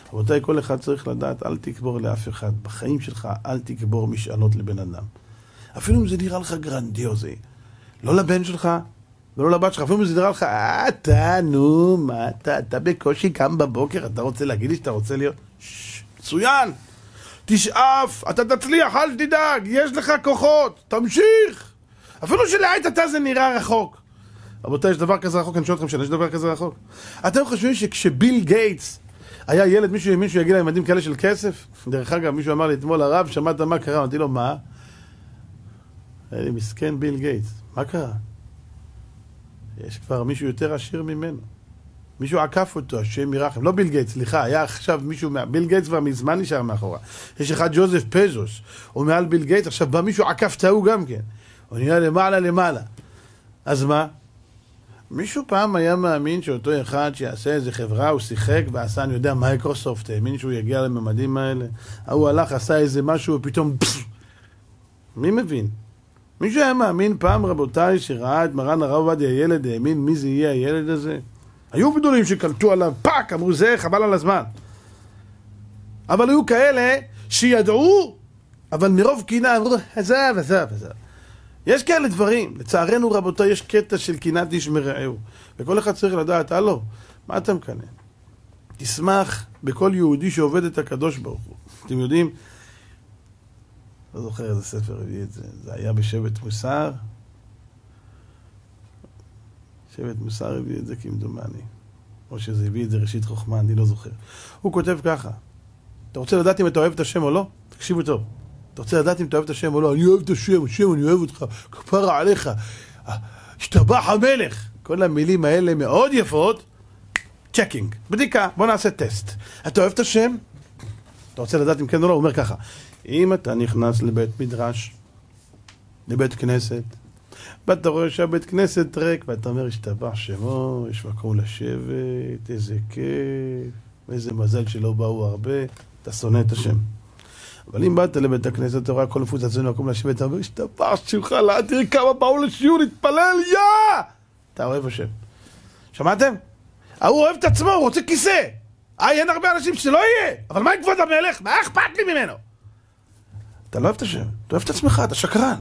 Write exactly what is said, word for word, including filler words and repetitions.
רבותיי, כל אחד צריך לדעת, אל תקבור לאף אחד. בחיים שלך אל תקבור משאלות לבן אדם. אפילו אם זה נראה לך גרנדיוזי. לא לבן שלך, ולא לבת שלך. אפילו אם זה נראה לך, אה, אתה, נו, מה אתה, אתה בקושי קם בבוקר, אתה רוצה להגיד לי שאתה רוצה להיות... ששש, מצוין! תשאף, אתה תצליח, אל תדאג, יש לך כוחות, תמשיך! אפילו שלעת אתה זה נראה רחוק. רבותיי, יש דבר כזה רחוק, אני שואל אתכם שאלה, יש דבר כזה רחוק. אתם חושבים שכשביל גייטס היה ילד, מישהו האמין שהוא יגיע לממדים כאלה של כסף? דרך אגב, מישהו אמר לי אתמול, הרב, שמעת מה קרה? אמרתי לו, מה? היה לי מסכן ביל גייטס, מה קרה? יש כבר מישהו יותר עשיר ממנו. מישהו עקף אותו, השם ירחם. לא ביל גייטס, סליחה, היה עכשיו מישהו, ביל גייטס כבר מזמן נשאר מאחורה. יש אחד ג'וזף פזוס, הוא מעל ביל גייטס, עכשיו בא מישהו עקף את ההוא גם כן. הוא נראה למעלה למעלה. אז מה? מישהו פעם היה מאמין שאותו אחד שיעשה איזה חברה, הוא שיחק ועשה, אני יודע, מייקרוסופט, האמין שהוא יגיע לממדים האלה. הוא הלך, עשה איזה משהו, ופתאום... מי מבין? מישהו היה מאמין פעם, רבותיי, שראה את מרן הרב עובדיה הילד, האמין מי זה יהיה הילד הזה? היו גדולים שקלטו עליו, פאק, אמרו זה, חבל על הזמן. אבל היו כאלה שידעו, אבל מרוב קינה אמרו, עזב, עזב, עזב. יש כאלה דברים, לצערנו רבותיי, יש קטע של קינת איש מרעהו. וכל אחד צריך לדעת, הלו, מה אתה מקנא? תשמח בכל יהודי שעובד את הקדוש ברוך הוא. אתם יודעים, לא זוכר איזה ספר הביא את זה, זה היה בשבט מוסר. שבט מוסר הביא את זה כמדומני. או שזה הביא את זה ראשית חוכמה, אני לא זוכר. הוא כותב ככה, אתה רוצה לדעת אם אתה אוהב את השם או לא? תקשיבו טוב. אתה רוצה לדעת אם אתה אוהב את השם או לא? אני אוהב את השם, השם אני אוהב אותך, כפרה עליך, השתבח המלך. כל המילים האלה מאוד יפות. צ'קינג, בדיקה, בוא נעשה טסט. אתה אוהב את השם? אתה רוצה לדעת אם כן או לא? הוא אומר ככה, אם אתה נכנס לבית מדרש, לבית כנסת, ואתה רואה שהבית כנסת ריק, ואתה אומר, השתבח שמו, יש מקום לשבת, איזה כיף, איזה מזל שלא באו הרבה, אתה שונא את השם. אבל אם באת לבית הכנסת, אתה רואה הכל מפוצץ, זה מקום לשבת, אתה אומר, השתבח שמך, לא, תראי כמה באו לשיעור, להתפלל, יא! אתה אוהב השם. שמעתם? הוא אוהב את עצמו, הוא רוצה כיסא. אה, אין הרבה אנשים שלא יהיה, אבל מה עם כבוד המלך? מה אכפת לי ממנו? אתה לא אוהב את השם, אתה אוהב את עצמך, אתה שקרן.